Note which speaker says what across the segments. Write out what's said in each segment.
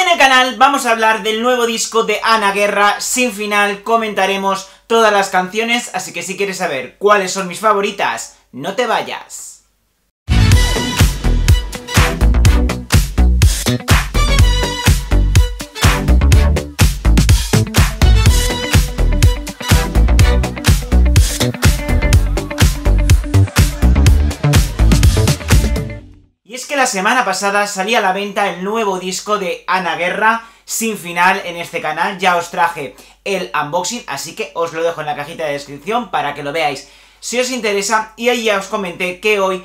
Speaker 1: en el canal vamos a hablar del nuevo disco de Ana Guerra, Sin Final, comentaremos todas las canciones, así que si quieres saber cuáles son mis favoritas, no te vayas. Y es que la semana pasada salía a la venta el nuevo disco de Ana Guerra, Sin Final, en este canal. Ya os traje el unboxing, así que os lo dejo en la cajita de descripción para que lo veáis si os interesa. Y ahí ya os comenté que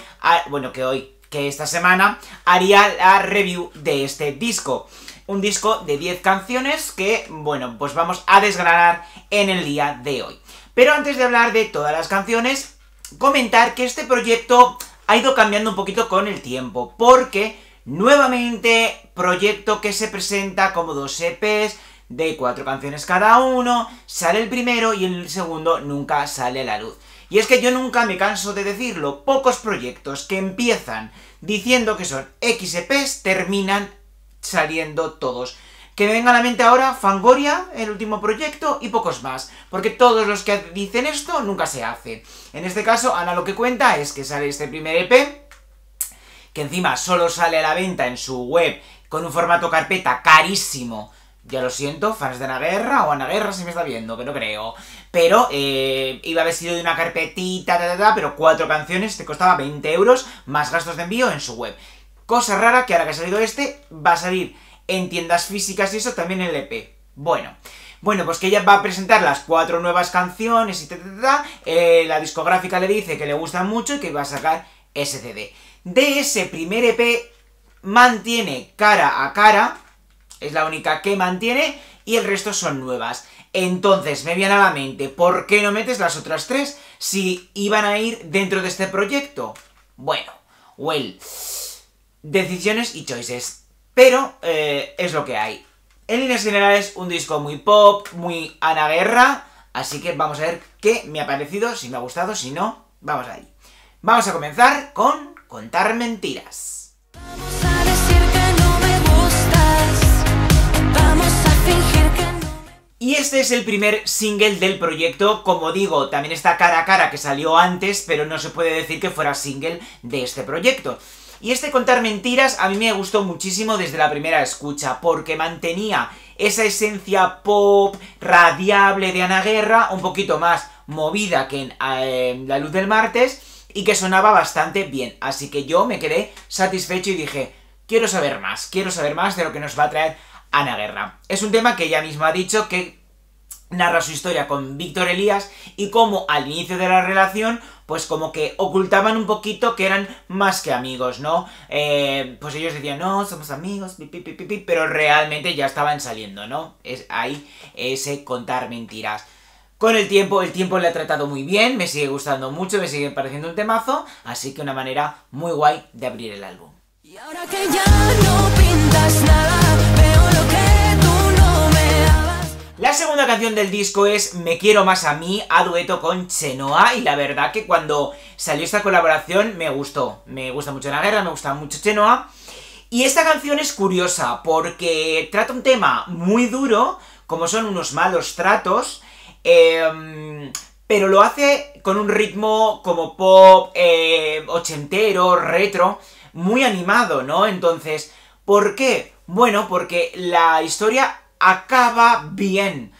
Speaker 1: que esta semana haría la review de este disco. Un disco de 10 canciones que, bueno, pues vamos a desgranar en el día de hoy. Pero antes de hablar de todas las canciones, comentar que este proyecto ha ido cambiando un poquito con el tiempo, porque nuevamente proyecto que se presenta como 2 EPs de 4 canciones cada uno, sale el primero y el segundo nunca sale a la luz. Y es que yo nunca me canso de decirlo, pocos proyectos que empiezan diciendo que son X EPs terminan saliendo todos. Que me venga a la mente ahora Fangoria, el último proyecto, y pocos más, porque todos los que dicen esto nunca se hace. En este caso, Ana lo que cuenta es que sale este primer EP, que encima solo sale a la venta en su web con un formato carpeta carísimo. Ya lo siento, fans de Ana Guerra, o Ana Guerra si me está viendo, que no creo. Pero iba vestido de una carpetita, pero 4 canciones te costaba 20 euros, más gastos de envío en su web. Cosa rara que ahora que ha salido este, va a salir en tiendas físicas y eso también el EP. Bueno, pues que ella va a presentar las 4 nuevas canciones y la discográfica le dice que le gustan mucho y que va a sacar ese CD. De ese primer EP mantiene Cara a Cara, es la única que mantiene, y el resto son nuevas. Entonces me viene a la mente, ¿por qué no metes las otras 3 si iban a ir dentro de este proyecto? Bueno, decisiones y choices. Pero es lo que hay. En líneas generales, un disco muy pop, muy Ana Guerra, así que vamos a ver qué me ha parecido, si me ha gustado, si no, vamos ahí. Vamos a comenzar con Contar Mentiras.
Speaker 2: Vamos a decir que no me gustas, vamos a fingir que no.
Speaker 1: Y este es el primer single del proyecto. Como digo, también está Cara a Cara, que salió antes, pero no se puede decir que fuera single de este proyecto. Y este Contar Mentiras a mí me gustó muchísimo desde la primera escucha, porque mantenía esa esencia pop, radiable de Ana Guerra, un poquito más movida que en La Luz del Martes, y que sonaba bastante bien. Así que yo me quedé satisfecho y dije, quiero saber más de lo que nos va a traer Ana Guerra. Es un tema que ella misma ha dicho que narra su historia con Víctor Elías y como al inicio de la relación, pues como que ocultaban un poquito que eran más que amigos, ¿no? Pues ellos decían, no, somos amigos, pero realmente ya estaban saliendo, ¿no? Es ahí ese Contar Mentiras. Con el tiempo le ha tratado muy bien, me sigue gustando mucho, me sigue pareciendo un temazo, así que una manera muy guay de abrir el álbum.
Speaker 2: Y ahora que ya no pintas nada, veo lo que tú no me dabas.
Speaker 1: La segunda canción del disco es Me Quiero Más a Mí, a dueto con Chenoa, y la verdad que cuando salió esta colaboración me gustó. Me gusta mucho Ana Guerra, me gusta mucho Chenoa. Y esta canción es curiosa porque trata un tema muy duro, como son unos malos tratos, pero lo hace con un ritmo como pop, ochentero, retro, muy animado, ¿no? Entonces, ¿por qué? Bueno, porque la historia acaba bien.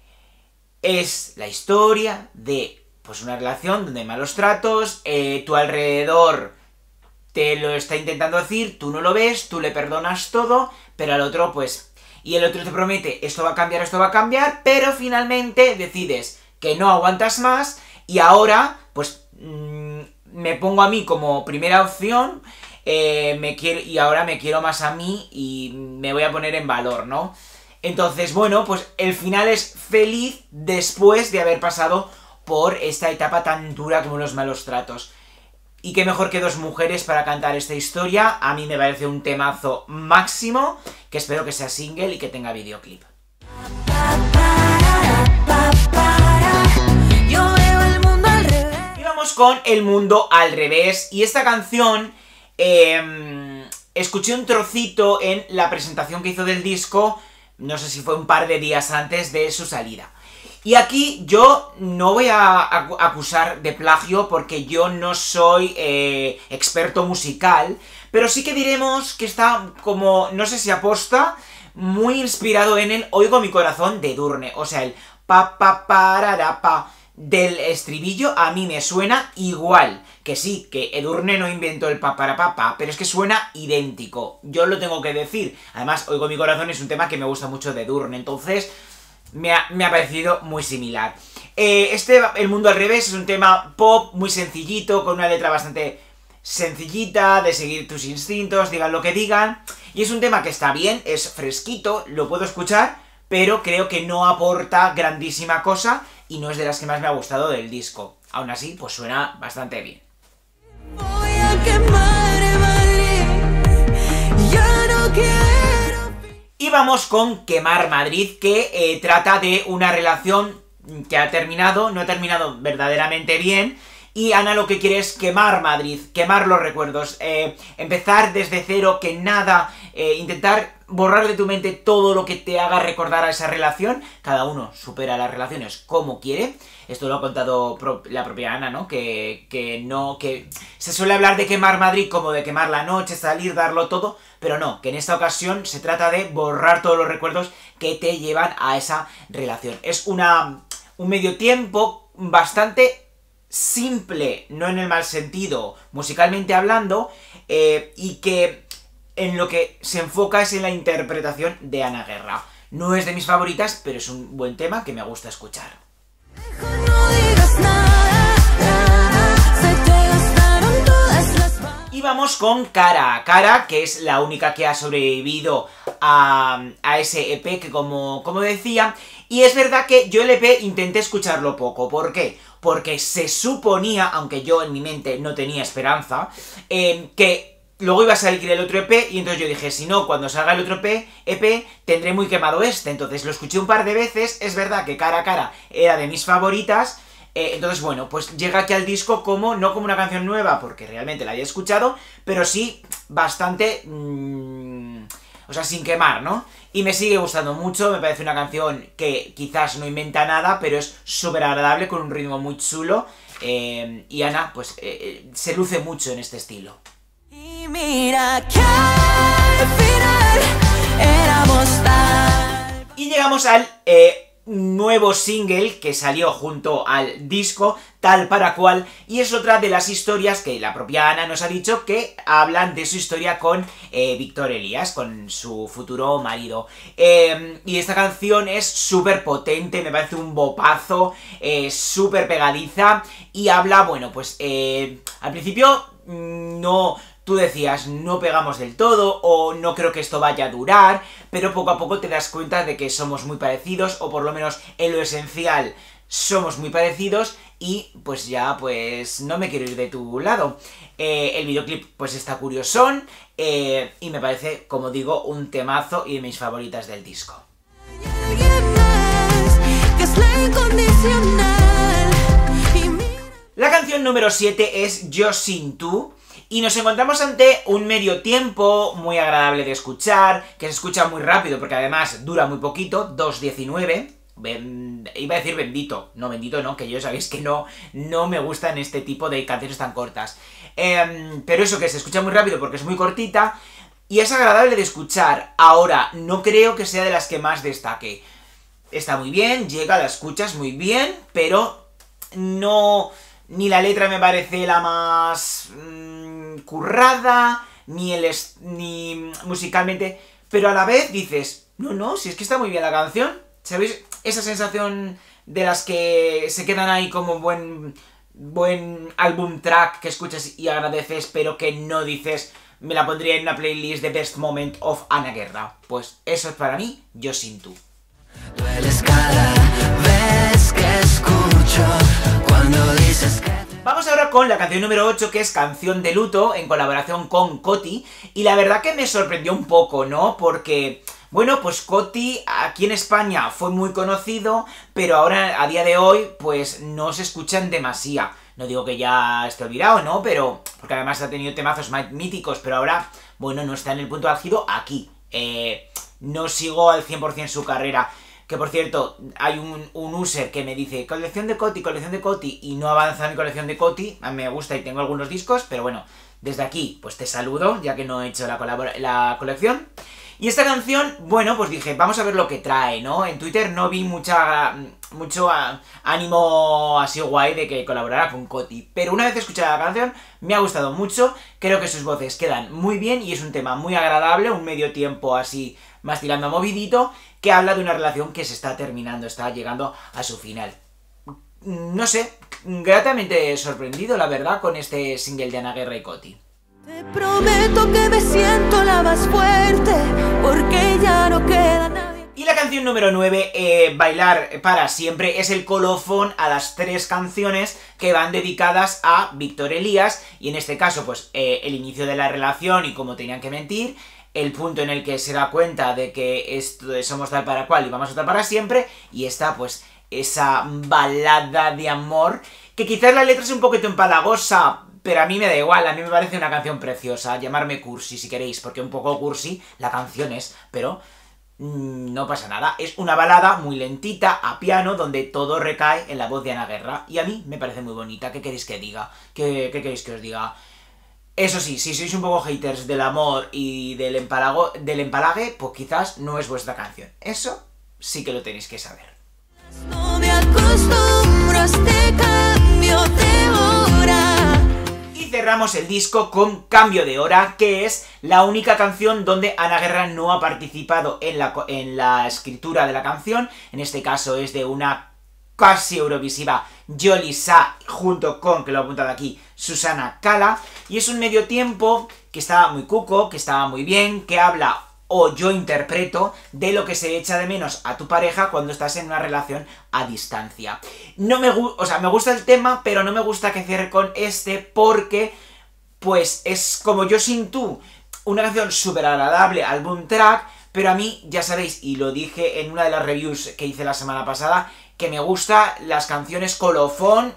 Speaker 1: Es la historia de, pues, una relación donde hay malos tratos, tu alrededor te lo está intentando decir, tú no lo ves, tú le perdonas todo, pero al otro, pues, y el otro te promete, esto va a cambiar, pero finalmente decides que no aguantas más, y ahora, pues, me pongo a mí como primera opción, y ahora me quiero más a mí, y me voy a poner en valor, ¿no? Entonces, bueno, pues el final es feliz después de haber pasado por esta etapa tan dura como los malos tratos. Y qué mejor que 2 mujeres para cantar esta historia. A mí me parece un temazo máximo, que espero que sea single y que tenga videoclip.
Speaker 2: Yo veo el mundo al revés.
Speaker 1: Y vamos con El Mundo al Revés. Y esta canción escuché un trocito en la presentación que hizo del disco, no sé si fue un par de días antes de su salida. Y aquí yo no voy a acusar de plagio porque yo no soy experto musical, pero sí que diremos que está como, no sé si aposta, muy inspirado en el Oigo mi corazón de Edurne. O sea, el pa pa parara pa del estribillo a mí me suena igual. Que sí, que Edurne no inventó el pa para pa pa, pero es que suena idéntico. Yo lo tengo que decir. Además, Oigo mi corazón es un tema que me gusta mucho de Edurne, entonces me ha parecido muy similar. El mundo al revés es un tema pop muy sencillito, con una letra bastante sencillita, de seguir tus instintos, digan lo que digan. Y es un tema que está bien, es fresquito, lo puedo escuchar, pero creo que no aporta grandísima cosa y no es de las que más me ha gustado del disco. Aún así, pues suena bastante bien.
Speaker 2: Voy a quemar Madrid, ya no quiero.
Speaker 1: Y vamos con Quemar Madrid, que trata de una relación que ha terminado, no ha terminado verdaderamente bien, y Ana lo que quiere es quemar Madrid, quemar los recuerdos, empezar desde cero, que nada, intentar borrar de tu mente todo lo que te haga recordar a esa relación. Cada uno supera las relaciones como quiere. Esto lo ha contado la propia Ana, ¿no? Que se suele hablar de quemar Madrid como de quemar la noche, salir, darlo todo, pero no, que en esta ocasión se trata de borrar todos los recuerdos que te llevan a esa relación. Es un medio tiempo bastante simple, no en el mal sentido, musicalmente hablando, y que en lo que se enfoca es en la interpretación de Ana Guerra. No es de mis favoritas, pero es un buen tema que me gusta escuchar.
Speaker 2: No digas nada, nada, se te gastaron todas las balas.
Speaker 1: Y vamos con Cara a Cara, que es la única que ha sobrevivido a ese EP que como decía. Y es verdad que yo el EP intenté escucharlo poco. ¿Por qué? Porque se suponía, aunque yo en mi mente no tenía esperanza, que luego iba a salir el otro EP, y entonces yo dije, si no, cuando salga el otro EP, tendré muy quemado este. Entonces lo escuché un par de veces, es verdad que Cara a Cara era de mis favoritas, entonces bueno, pues llega aquí al disco no como una canción nueva, porque realmente la haya escuchado, pero sí bastante, o sea, sin quemar, ¿no? Y me sigue gustando mucho, me parece una canción que quizás no inventa nada, pero es súper agradable, con un ritmo muy chulo, y Ana, pues, se luce mucho en este estilo.
Speaker 2: Y mira que al final éramos tal.
Speaker 1: Y llegamos al nuevo single que salió junto al disco, Tal para Cual, y es otra de las historias que la propia Ana nos ha dicho que hablan de su historia con Víctor Elías, con su futuro marido. Y esta canción es súper potente, me parece un bopazo, súper pegadiza, y habla, bueno, pues al principio no... Tú decías, no pegamos del todo, o no creo que esto vaya a durar, pero poco a poco te das cuenta de que somos muy parecidos, o por lo menos en lo esencial somos muy parecidos, y pues ya, pues no me quiero ir de tu lado. El videoclip pues está curiosón, y me parece, como digo, un temazo y de mis favoritas del disco.
Speaker 2: Y alguien más, que es la incondicional. Y mira.
Speaker 1: La canción número 7 es Yo sin tú, y nos encontramos ante un medio tiempo muy agradable de escuchar, que se escucha muy rápido porque además dura muy poquito, 2:19. Iba a decir bendito no, que yo sabéis que no me gustan este tipo de canciones tan cortas. Pero eso, que se escucha muy rápido porque es muy cortita y es agradable de escuchar. Ahora, no creo que sea de las que más destaque. Está muy bien, llega, la escuchas muy bien, pero no... Ni la letra me parece la más currada, ni musicalmente, pero a la vez dices, no, si es que está muy bien la canción. ¿Sabéis? Esa sensación de las que se quedan ahí como buen álbum track que escuchas y agradeces, pero que no dices, me la pondría en una playlist de Best Moment of Ana Guerra. Pues eso es para mí, Yo sin tú.
Speaker 2: Dueles cada vez que escucho cuando dices que...
Speaker 1: Vamos ahora con la canción número 8, que es Canción de Luto, en colaboración con Coti, y la verdad que me sorprendió un poco, ¿no? Porque, bueno, pues Coti aquí en España fue muy conocido, pero ahora, a día de hoy, pues no se escuchan demasiado. No digo que ya esté olvidado, ¿no? Pero, porque además ha tenido temazos míticos, pero ahora, bueno, no está en el punto álgido aquí. No sigo al 100% su carrera. Que por cierto, hay un user que me dice colección de Coti, y no avanza mi colección de Coti. A mí me gusta y tengo algunos discos, pero bueno, desde aquí pues te saludo, ya que no he hecho la colección. Y esta canción, bueno, pues dije, vamos a ver lo que trae, ¿no? En Twitter no vi mucho ánimo así guay de que colaborara con Coti. Pero una vez escuchada la canción, me ha gustado mucho. Creo que sus voces quedan muy bien y es un tema muy agradable, un medio tiempo así más tirando a movidito, que habla de una relación que se está terminando, está llegando a su final. No sé, gratamente sorprendido, la verdad, con este single de Ana Guerra y Coti.
Speaker 2: Te prometo que me siento la más fuerte, porque ya no queda nadie.
Speaker 1: Y la canción número 9, Bailar para siempre, es el colofón a las 3 canciones que van dedicadas a Víctor Elías, y en este caso, pues, el inicio de la relación y cómo tenían que mentir, el punto en el que se da cuenta de que somos tal para cual y vamos a estar para siempre, y esta, pues, esa balada de amor, que quizás la letra es un poquito empalagosa, pero a mí me da igual, a mí me parece una canción preciosa. Llamarme cursi si queréis, porque un poco cursi la canción es, pero no pasa nada. Es una balada muy lentita, a piano, donde todo recae en la voz de Ana Guerra, y a mí me parece muy bonita. ¿Qué queréis que diga? ¿Qué queréis que os diga? Eso sí, si sois un poco haters del amor y del empalague, pues quizás no es vuestra canción. Eso sí que lo tenéis que saber.
Speaker 2: No me acostumbro a este cambio de hora.
Speaker 1: Y cerramos el disco con Cambio de Hora, que es la única canción donde Ana Guerra no ha participado en la escritura de la canción. En este caso es de una casi eurovisiva Yolisa, junto con, que lo he apuntado aquí, Susana Cala. Y es un medio tiempo que estaba muy cuco, que estaba muy bien, que habla, o yo interpreto, de lo que se echa de menos a tu pareja cuando estás en una relación a distancia. No me gusta el tema, pero no me gusta que cierre con este porque, pues, es como Yo sin tú, una canción súper agradable, álbum track, pero a mí, ya sabéis, y lo dije en una de las reviews que hice la semana pasada, que me gustan las canciones colofón,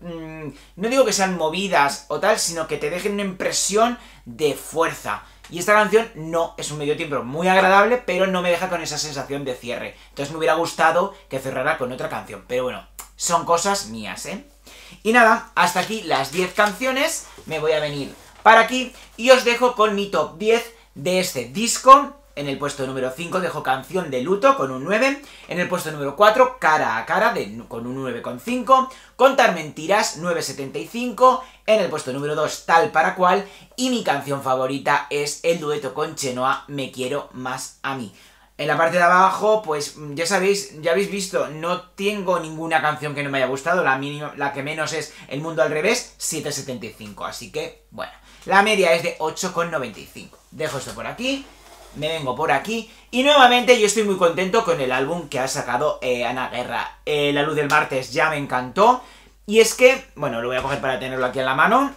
Speaker 1: no digo que sean movidas o tal, sino que te dejen una impresión de fuerza. Y esta canción no es un medio tiempo muy agradable, pero no me deja con esa sensación de cierre. Entonces me hubiera gustado que cerrara con otra canción. Pero bueno, son cosas mías, ¿eh? Y nada, hasta aquí las 10 canciones. Me voy a venir para aquí y os dejo con mi top 10 de este disco. En el puesto número 5 dejo Canción de Luto con un 9. En el puesto número 4, Cara a Cara con un 9,5. Contar Mentiras, 9,75. En el puesto número 2, Tal para Cual. Y mi canción favorita es el dueto con Chenoa, Me Quiero Más a Mí. En la parte de abajo, pues ya sabéis, ya habéis visto, no tengo ninguna canción que no me haya gustado. La que menos es El Mundo al Revés, 7,75. Así que, bueno, la media es de 8,95. Dejo esto por aquí. Me vengo por aquí y nuevamente yo estoy muy contento con el álbum que ha sacado Ana Guerra. La Luz del Martes ya me encantó. Y es que, bueno, lo voy a coger para tenerlo aquí en la mano.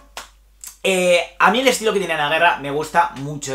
Speaker 1: A mí el estilo que tiene Ana Guerra me gusta mucho.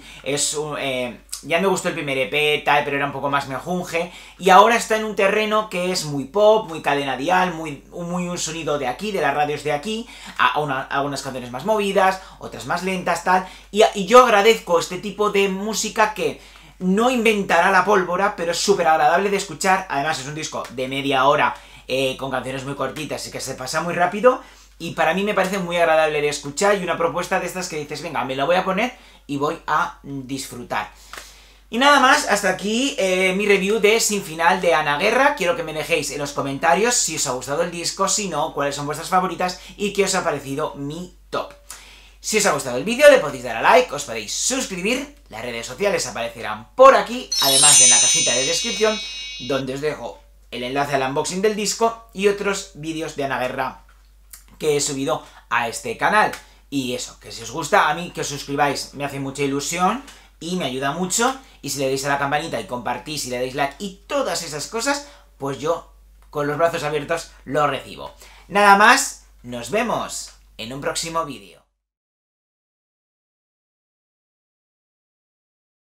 Speaker 1: Ya me gustó el primer EP, tal, pero era un poco más mejunje. Y ahora está en un terreno que es muy pop, muy cadena dial, muy un sonido de aquí, de las radios de aquí. Algunas canciones más movidas, otras más lentas, tal. Y yo agradezco este tipo de música que no inventará la pólvora, pero es súper agradable de escuchar. Además es un disco de media hora, con canciones muy cortitas y que se pasa muy rápido. Y para mí me parece muy agradable de escuchar y una propuesta de estas que dices, venga, me la voy a poner y voy a disfrutar. Y nada más, hasta aquí mi review de Sin Final de Ana Guerra. Quiero que me dejéis en los comentarios si os ha gustado el disco, si no, cuáles son vuestras favoritas y qué os ha parecido mi top. Si os ha gustado el vídeo, le podéis dar a like, os podéis suscribir, las redes sociales aparecerán por aquí, además de en la cajita de descripción, donde os dejo el enlace al unboxing del disco y otros vídeos de Ana Guerra que he subido a este canal. Y eso, que si os gusta, a mí que os suscribáis me hace mucha ilusión y me ayuda mucho, y si le dais a la campanita y compartís y le dais like y todas esas cosas, pues yo con los brazos abiertos lo recibo. Nada más, nos vemos en un próximo vídeo.